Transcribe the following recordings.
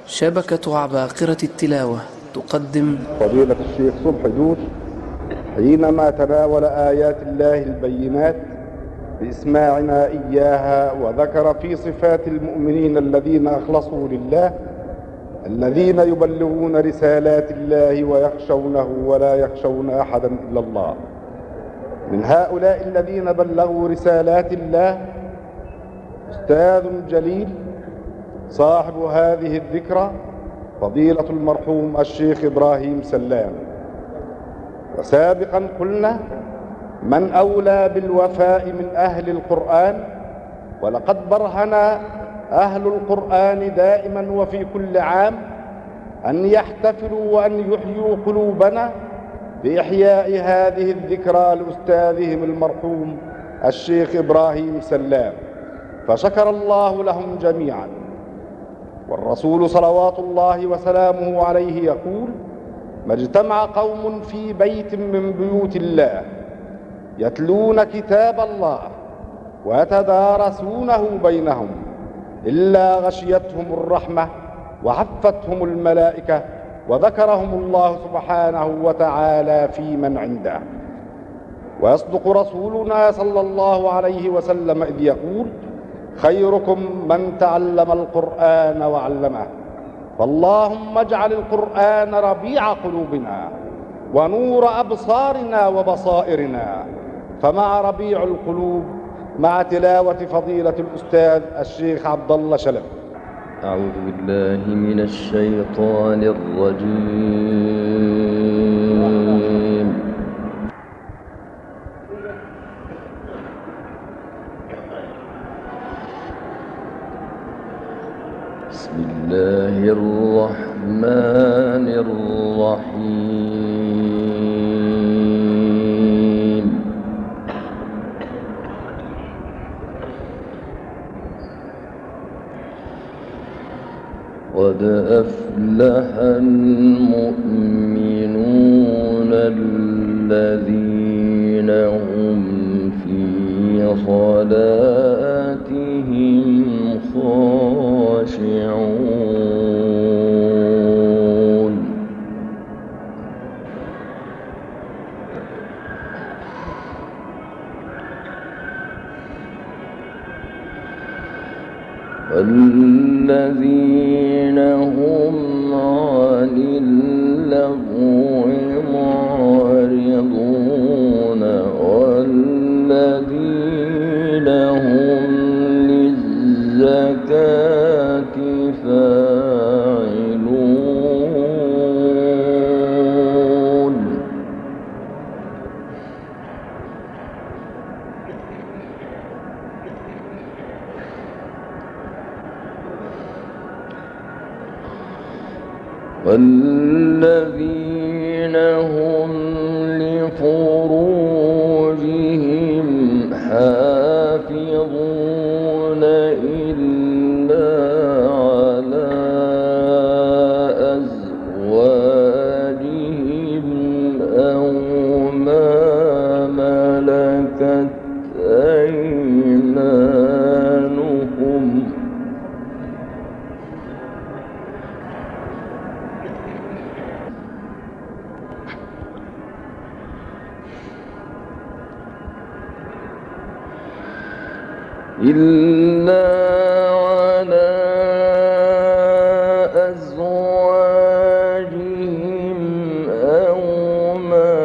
شبكة عباقرة التلاوة تقدم فضيلة الشيخ صبحي دود حينما تناول آيات الله البينات بإسماعنا إياها، وذكر في صفات المؤمنين الذين أخلصوا لله الذين يبلغون رسالات الله ويخشونه ولا يخشون أحدا إلا الله. من هؤلاء الذين بلغوا رسالات الله أستاذ جليل صاحب هذه الذكرى فضيلة المرحوم الشيخ إبراهيم سلام. وسابقا قلنا من أولى بالوفاء من أهل القرآن، ولقد برهن أهل القرآن دائما وفي كل عام أن يحتفلوا وأن يحيوا قلوبنا بإحياء هذه الذكرى لأستاذهم المرحوم الشيخ إبراهيم سلام، فشكر الله لهم جميعا. والرسول صلوات الله وسلامه عليه يقول: ما اجتمع قوم في بيت من بيوت الله يتلون كتاب الله ويتدارسونه بينهم إلا غشيتهم الرحمة وحفتهم الملائكة وذكرهم الله سبحانه وتعالى في من عنده. ويصدق رسولنا صلى الله عليه وسلم إذ يقول: خيركم من تعلم القرآن وعلمه. فاللهم اجعل القرآن ربيع قلوبنا ونور أبصارنا وبصائرنا. فمع ربيع القلوب مع تلاوة فضيلة الأستاذ الشيخ عبد الله شلبي. أعوذ بالله من الشيطان الرجيم. بسم الله الرحمن الرحيم. قد أفلح المؤمنون الذين هم في صلاتهم خاشعون. والذين هم عن اللغو معرضون والذين هم للزكاة فاعلون. والذين هم لفروجهم حافظون إلا على أزواجهم أو ما ملكت أيمانهم. إلا على أزواجهم أو ما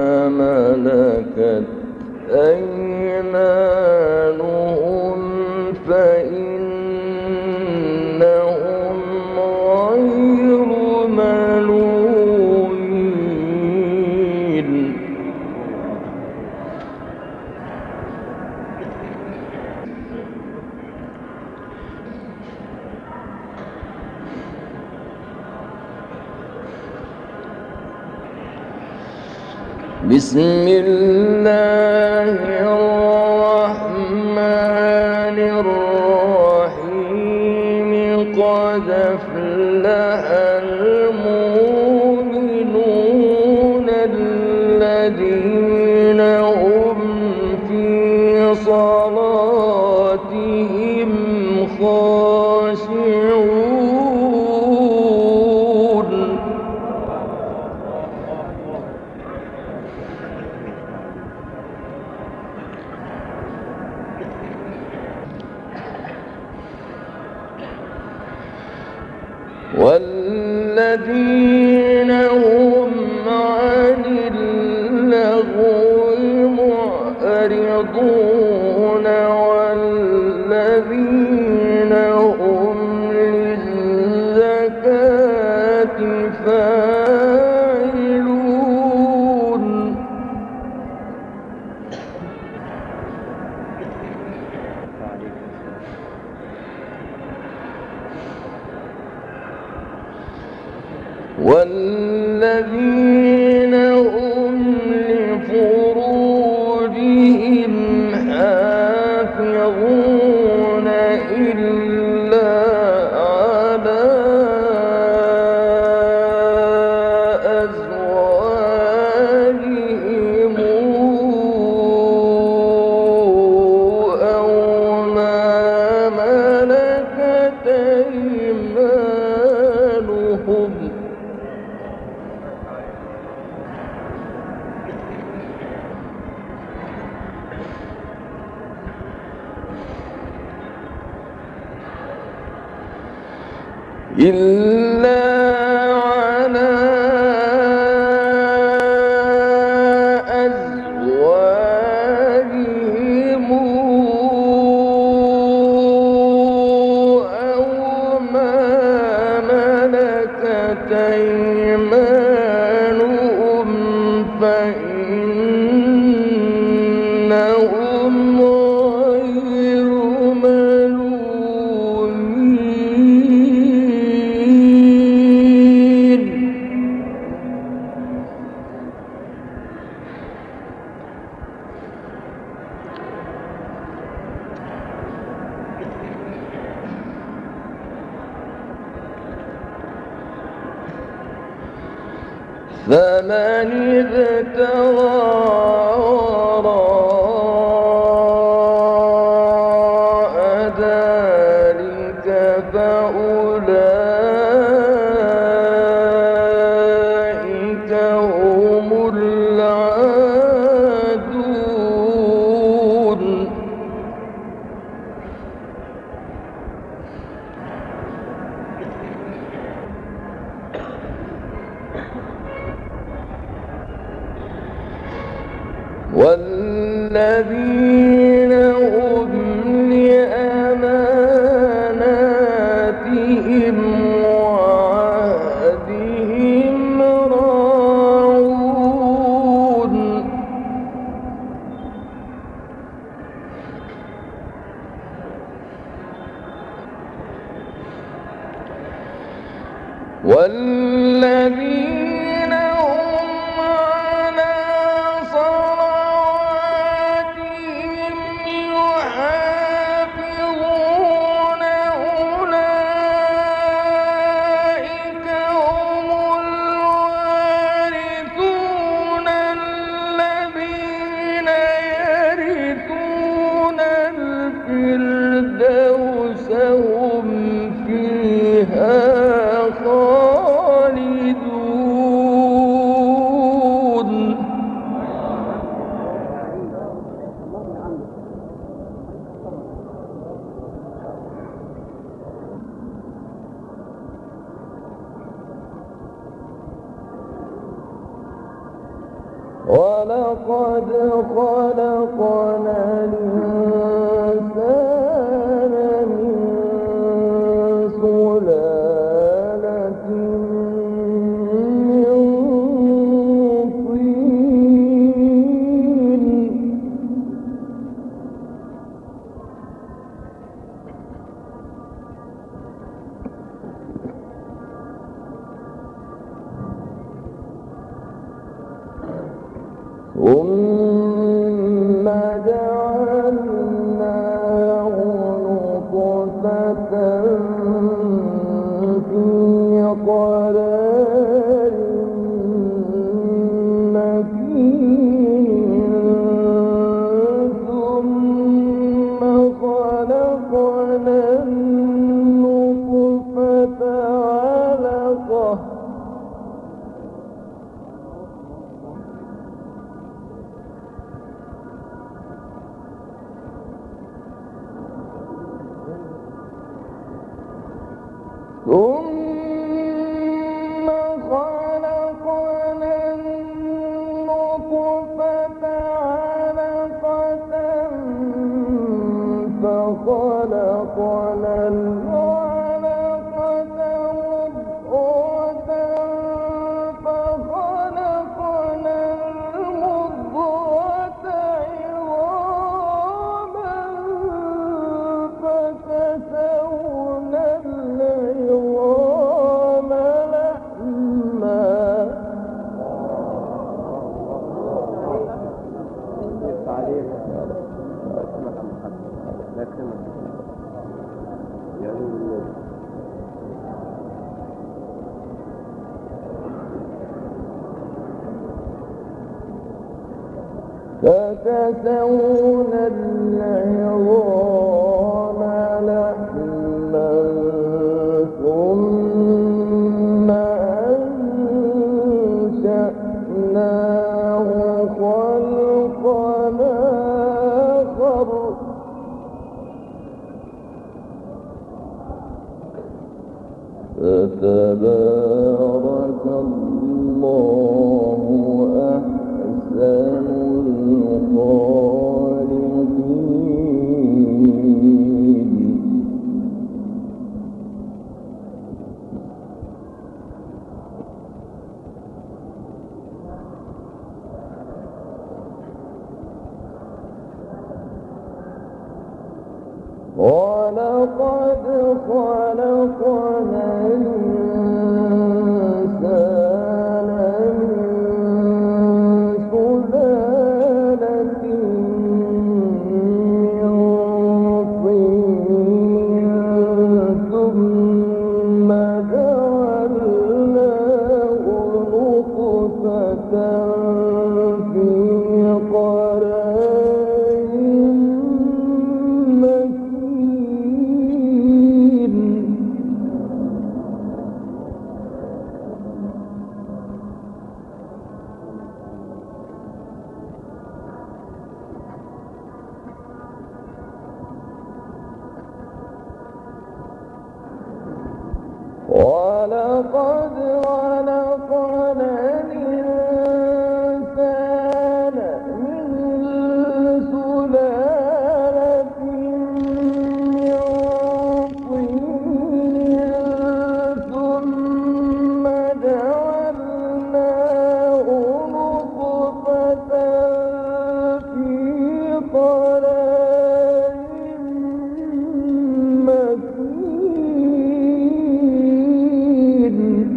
ملكت أيمانهم فإنهم غير ملومين. بسم الله الرحمن الرحيم. قد أفلح المؤمنون الذين هم في صلاتهم خاشعون. والذين هم عن اللغو معرضون والذين هم للزكاة فاعلون والذين هم لفروجهم حافظون إلا على أزواجهم أو ما ملكت أيمانهم إلا على أزواجهم أو ما ملكت أيمانهم فإنهم غير ملومين فمن ابتغى وراء ذلك فأولئك هم العادون والذين هم لأماناتهم وعهدهم راعون والذين هم على صلواتهم يحافظون أولئك هم الوارثون الذين يرثون الفردوس هم فيها خالدون ولقد خلقنا الإنسان من سلالة من طين ثم جعلناه نطفة في قرار مكين ثم خلقنا النطفة علقة ثم فكسونا العظام لحما ثم أنشأناه خلقا آخر فتبارك الله أحسن الخالقين. ولقد خلقنا الإنسان من سلالة من طين ثم جعلناه نطفة في قرار مكين. ولقد خلقنا الإنسان من سلالة من طين ثم جعلناه نطفة في قرار مكين.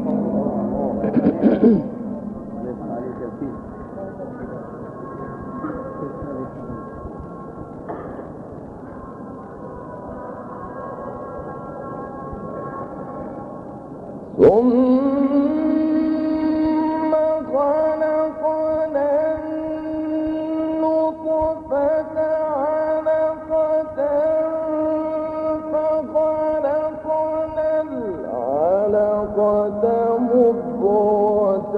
ثم خلقنا النطفة علقة فخلقنا العلقة مضغة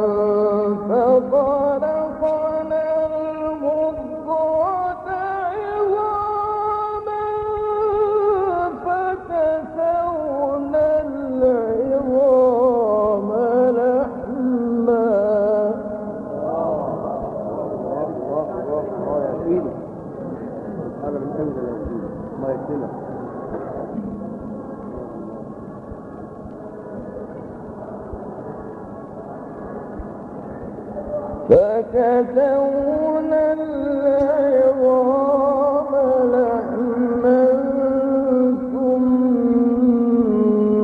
فخلقنا المضغة عظاما فكسونا العظام لحما. هذا من أنزل الدين ما يكتمل. فكسونا العظام لحما ثم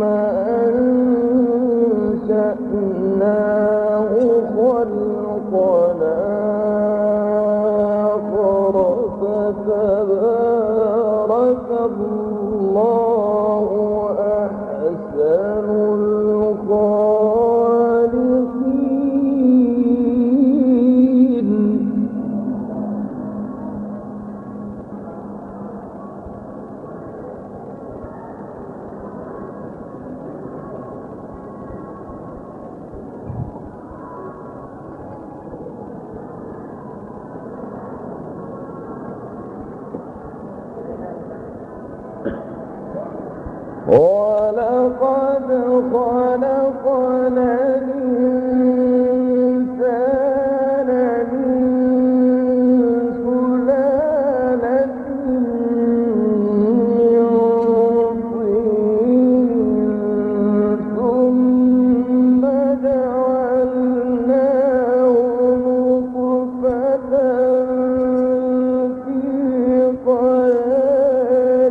أنشأناه خلقا آخر فتبارك الله أحسن الخالقين. ولقد خلقنا الإنسان من سلالة من طين ثم جعلناه نطفة في قرار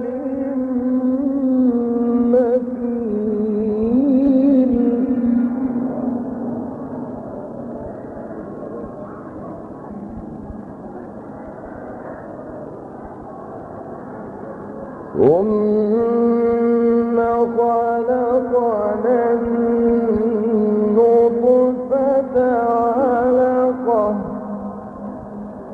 مكين. ثم خلقنا النطفة علقة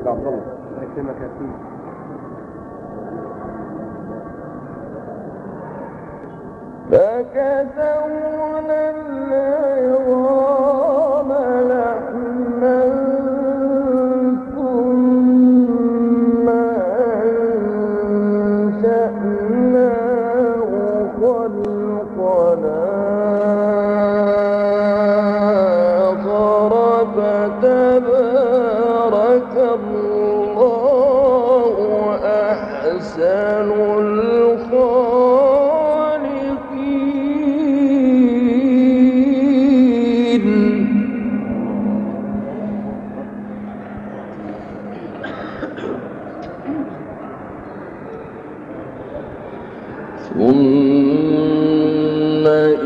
عبد الله يكرمك يا سيدي. فكسونا العظام لحما ثم أنشأناه خلقنا آخر فتبارك الله أحسن ثم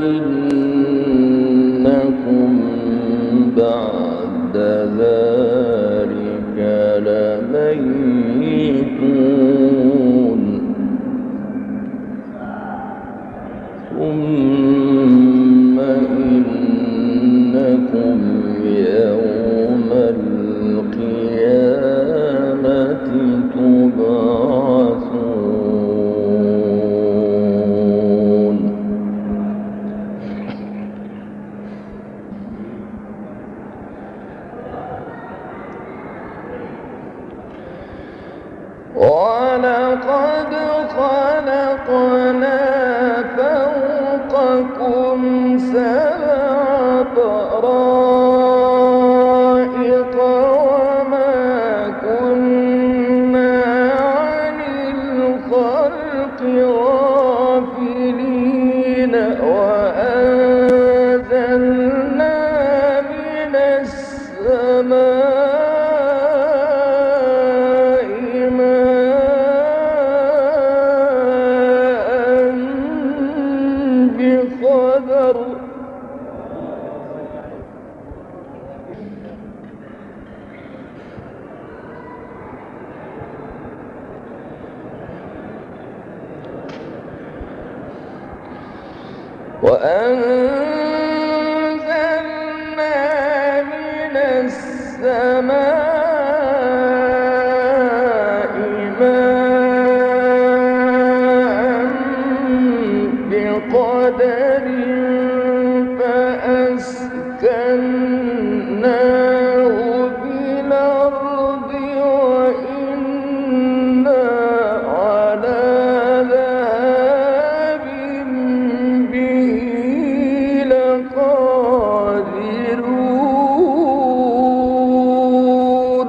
إنكم بعد ذلك لميتون ثم إنكم يوم القيامة تبعثون. ولقد خلقنا فوقكم سبع طرائق وما كنا عن الخلق غافلين وأنزلنا من السماء وأنزلنا من السماء ماء بقدر فأسكناه في الأرض وإنا على ذهاب به لقادرون.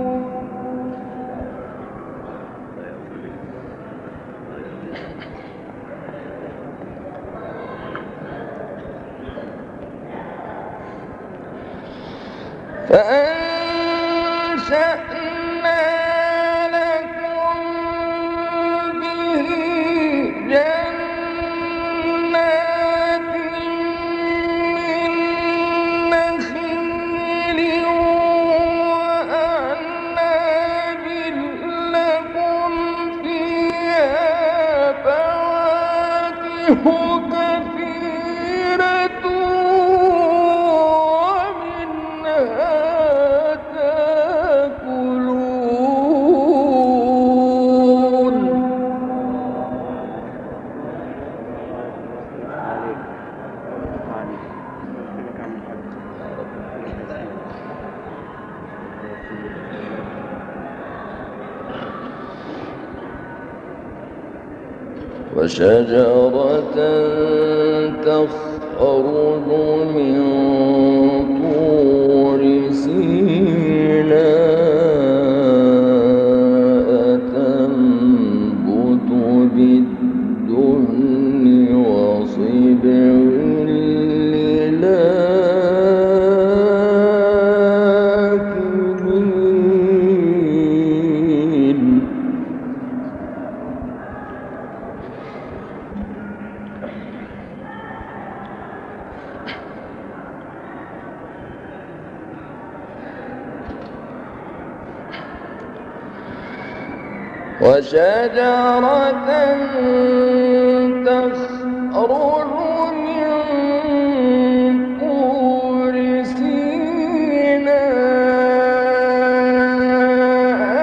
فأنشأنا لكم به جنات من نخيل وأعناب لكم فيها فواكه كثيرة ومنها تأكلون. وشجرة تخرج من طور سيناء تنبت بالدهن وصبغ للآكلين. وشجرة تخرج من طور سيناء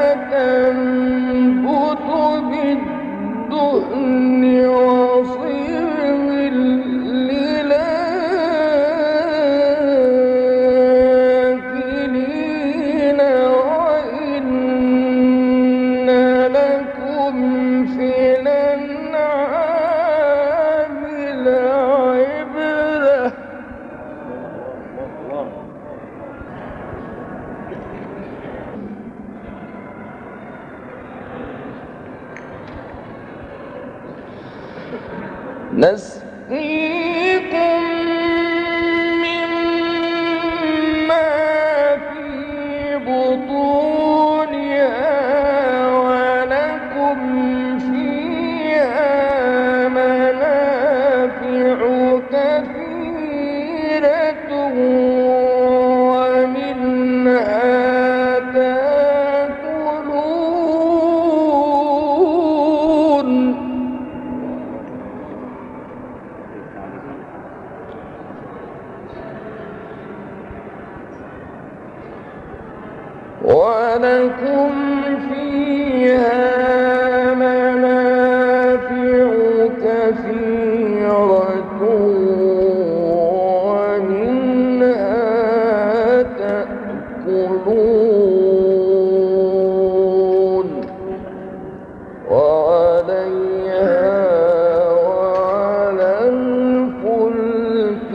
نسقيكم مما في بطونها ولكم فيها منافع كثيرة ومنها تأكلون. ولكم فيها منافع كثيرة ومنها تأكلون وعليها وعلى الفلك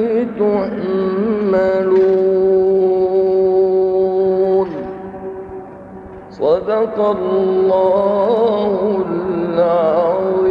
تحملون. صدق الله العظيم.